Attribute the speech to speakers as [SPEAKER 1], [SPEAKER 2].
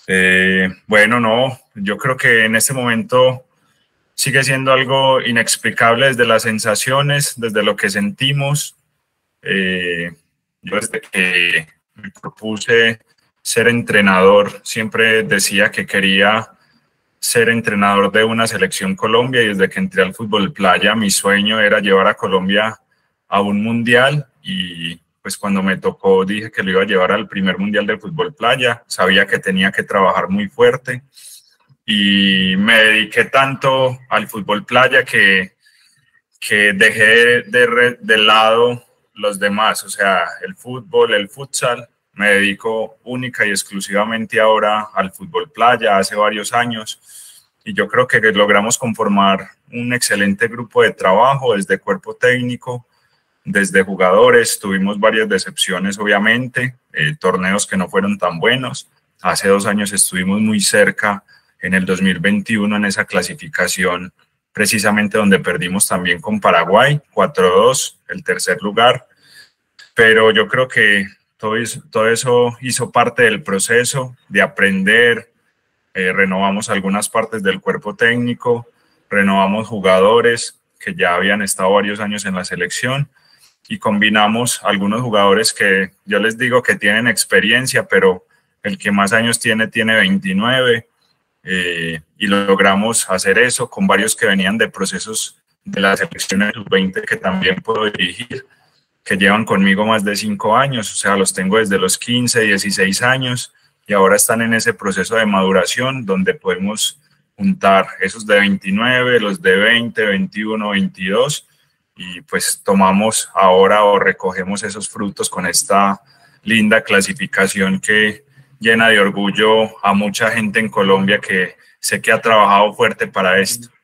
[SPEAKER 1] Bueno, no, yo creo que en este momento sigue siendo algo inexplicable desde las sensaciones, desde lo que sentimos. Eh, yo desde que me propuse ser entrenador, siempre decía que quería ser entrenador de una selección Colombia, y desde que entré al fútbol playa mi sueño era llevar a Colombia a un mundial, y pues cuando me tocó dije que lo iba a llevar al primer mundial de fútbol playa. Sabía que tenía que trabajar muy fuerte y me dediqué tanto al fútbol playa que dejé de lado los demás, o sea, el fútbol, el futsal. Me dedico única y exclusivamente ahora al fútbol playa, hace varios años, y yo creo que logramos conformar un excelente grupo de trabajo, desde cuerpo técnico, desde jugadores. Tuvimos varias decepciones, obviamente, torneos que no fueron tan buenos. Hace 2 años estuvimos muy cerca, en el 2021, en esa clasificación, precisamente donde perdimos también con Paraguay, 4-2, el tercer lugar. Pero yo creo que todo eso hizo parte del proceso de aprender. Renovamos algunas partes del cuerpo técnico, renovamos jugadores que ya habían estado varios años en la selección, y combinamos algunos jugadores que yo les digo que tienen experiencia, pero el que más años tiene 29, y logramos hacer eso con varios que venían de procesos de la selección de sub-20 que también puedo dirigir, que llevan conmigo más de 5 años, o sea, los tengo desde los 15, 16 años, y ahora están en ese proceso de maduración donde podemos juntar esos de 29, los de 20, 21, 22, y pues tomamos ahora o recogemos esos frutos con esta linda clasificación que llena de orgullo a mucha gente en Colombia que sé que ha trabajado fuerte para esto.